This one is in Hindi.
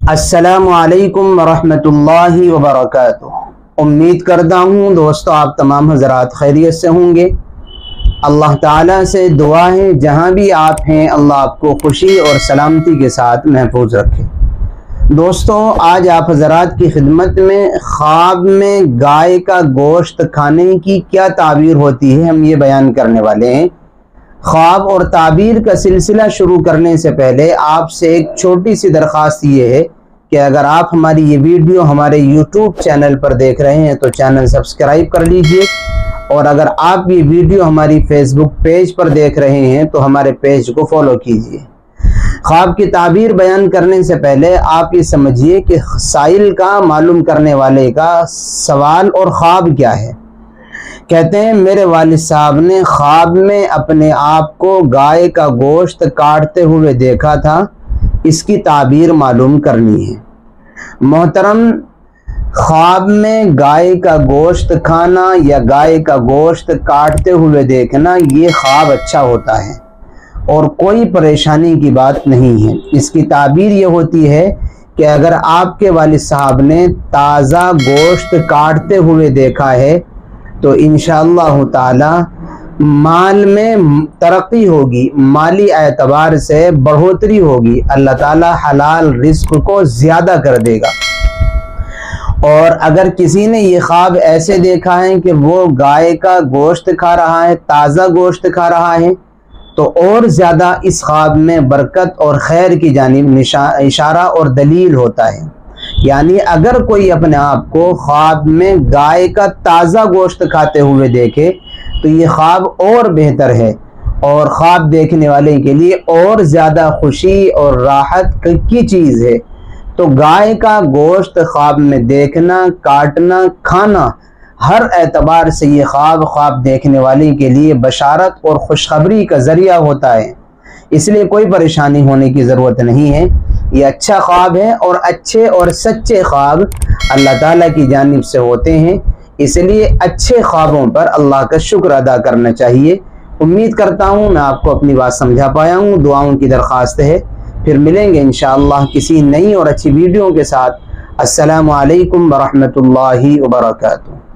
अस्सलामु अलैकुम वरहमतुल्लाहि वबरकातुहू। उम्मीद करता हूँ दोस्तों आप तमाम हज़रात खैरियत से होंगे। अल्लाह ताला से दुआ है जहाँ भी आप हैं अल्लाह आपको खुशी और सलामती के साथ महफूज रखे। दोस्तों आज आप हज़रात की खिदमत में ख्वाब में गाय का गोश्त खाने की क्या ताबीर होती है हम ये बयान करने वाले हैं। ख्वाब और ताबीर का सिलसिला शुरू करने से पहले आपसे एक छोटी सी दरख्वास्त ये है कि अगर आप हमारी ये वीडियो हमारे YouTube चैनल पर देख रहे हैं तो चैनल सब्सक्राइब कर लीजिए, और अगर आप ये वीडियो हमारी फेसबुक पेज पर देख रहे हैं तो हमारे पेज को फॉलो कीजिए। ख्वाब की ताबीर बयान करने से पहले आप ये समझिए कि साइल का मालूम करने वाले का सवाल और ख्वाब क्या है। कहते हैं मेरे वालिद साहब ने ख्वाब में अपने आप को गाय का गोश्त काटते हुए देखा था, इसकी ताबीर मालूम करनी है। मोहतरम, ख्वाब में गाय का गोश्त खाना या गाय का गोश्त काटते हुए देखना ये ख्वाब अच्छा होता है और कोई परेशानी की बात नहीं है। इसकी ताबीर ये होती है कि अगर आपके वालिद साहब ने ताज़ा गोश्त काटते हुए देखा है तो इंशाअल्लाह ताला माल में तरक्की होगी, माली एतबार से बढ़ोतरी होगी, अल्लाह ताला हलाल रिस्क को ज़्यादा कर देगा। और अगर किसी ने ये ख्वाब ऐसे देखा है कि वो गाय का गोश्त खा रहा है, ताज़ा गोश्त खा रहा है, तो और ज़्यादा इस ख्वाब में बरकत और खैर की जानिब इशारा और दलील होता है। यानी अगर कोई अपने आप को ख्वाब में गाय का ताज़ा गोश्त खाते हुए देखे तो ये ख्वाब और बेहतर है और ख्वाब देखने वाले के लिए और ज़्यादा खुशी और राहत की चीज़ है। तो गाय का गोश्त ख्वाब में देखना, काटना, खाना, हर एतबार से ये ख्वाब देखने वाले के लिए बशारत और खुशखबरी का ज़रिया होता है। इसलिए कोई परेशानी होने की ज़रूरत नहीं है। ये अच्छा ख्वाब है और अच्छे और सच्चे ख्वाब अल्लाह ताला की जानिब से होते हैं, इसलिए अच्छे ख्वाबों पर अल्लाह का शुक्र अदा करना चाहिए। उम्मीद करता हूँ मैं आपको अपनी बात समझा पाया हूँ। दुआओं की दरख्वास्त है। फिर मिलेंगे इंशाअल्लाह किसी नई और अच्छी वीडियो के साथ। अस्सलामु अलैकुम वरहमतुल्लाहि वबरकातुहू।